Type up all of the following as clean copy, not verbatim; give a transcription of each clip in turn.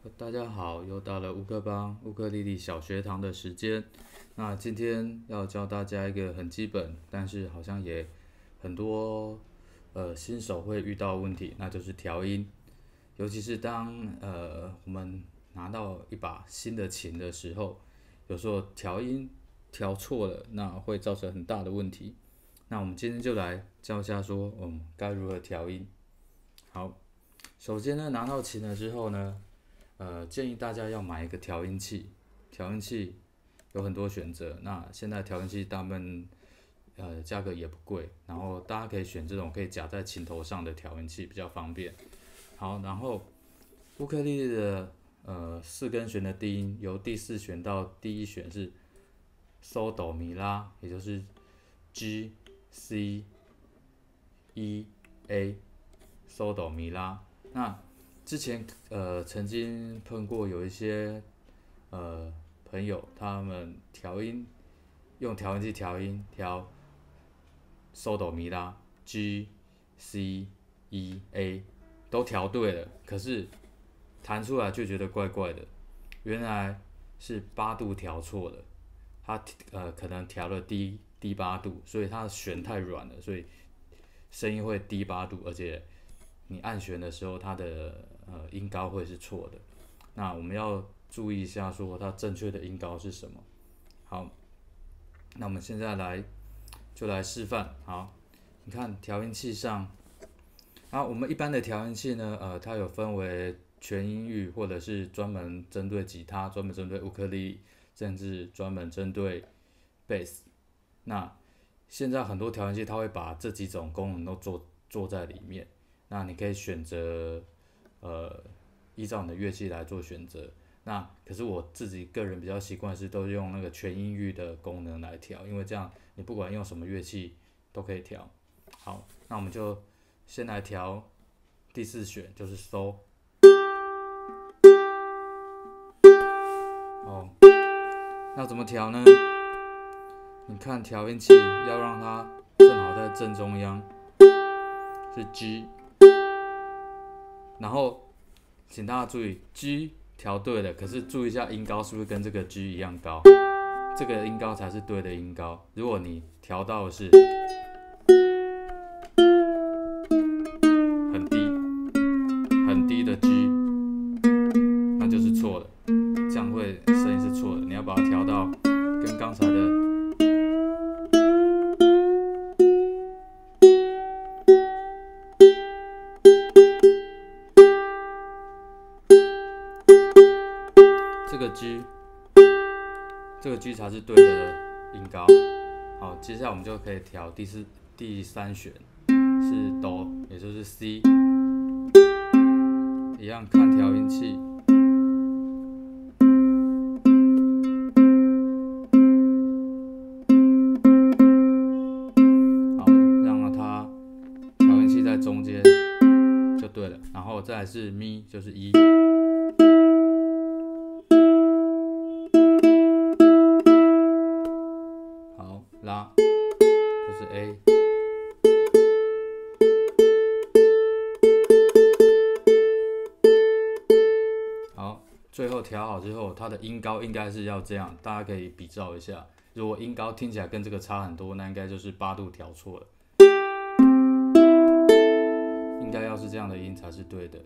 大家好，又到了乌克邦乌克丽丽小学堂的时间。那今天要教大家一个很基本，但是好像也很多新手会遇到的问题，那就是调音。尤其是当我们拿到一把新的琴的时候，有时候调音调错了，那会造成很大的问题。那我们今天就来教一下说，该如何调音。好，首先呢，拿到琴了之后呢，建议大家要买一个调音器。调音器有很多选择，那现在调音器大部分价格也不贵，然后大家可以选这种可以夹在琴头上的调音器，比较方便。好，然后乌克丽丽的四根弦的低音，由第四弦到第一弦是嗦哆咪拉，也就是 G C E A 嗦哆咪拉。那之前曾经碰过有一些朋友，他们调音用调音器调音调嗦哆咪拉 G C E A 都调对了，可是弹出来就觉得怪怪的，原来是八度调错了，他可能调了低八度，所以它的弦太软了，所以声音会低八度，而且你按弦的时候，它的音高会是错的。那我们要注意一下，说它正确的音高是什么。好，那我们现在就来示范。好，你看调音器上，我们一般的调音器呢，它有分为全音域，或者是专门针对吉他、专门针对乌克丽丽，甚至专门针对贝斯。那现在很多调音器它会把这几种功能都做在里面。那你可以选择依照你的乐器来做选择。那可是我自己个人比较习惯是都用那个全音域的功能来调，因为这样你不管用什么乐器都可以调。好，那我们就先来调第四弦，就是嗦。哦，那怎么调呢？你看调音器要让它正好在正中央，是 G。然后，请大家注意 ，G 调对了，可是注意一下音高是不是跟这个 G 一样高？这个音高才是对的音高。如果你调到的是很低的 G， 那就是错的，这样会声音是错的。你要把它调到跟刚才的。这个 G 才是对的音高。好，接下来我们就可以调第三弦是哆，也就是 C， 一样看调音器。好，让它调音器在中间就对了。然后再来是咪，就是 E。拉就是 A， 好，最后调好之后，它的音高应该是要这样，大家可以比照一下。如果音高听起来跟这个差很多，那应该就是八度调错了，应该要是这样的音才是对的。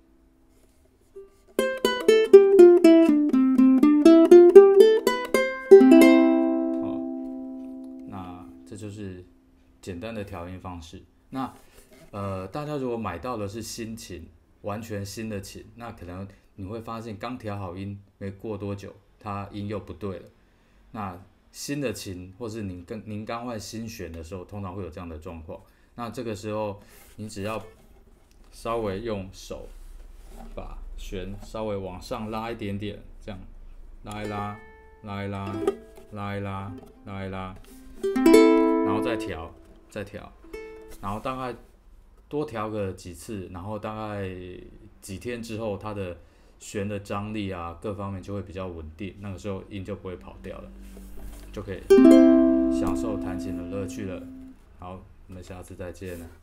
这就是简单的调音方式。那大家如果买到的是新琴，完全新的琴，那可能你会发现刚调好音，没过多久，它音又不对了。那新的琴，或是您刚换新弦的时候，通常会有这样的状况。那这个时候，你只要稍微用手把弦稍微往上拉一点点，这样拉一拉，拉一拉，拉一拉，拉一拉。然后再调，然后大概多调个几次，然后大概几天之后，它的弦的张力啊，各方面就会比较稳定，那个时候音就不会跑掉了，就可以享受弹琴的乐趣了。好，我们下次再见了。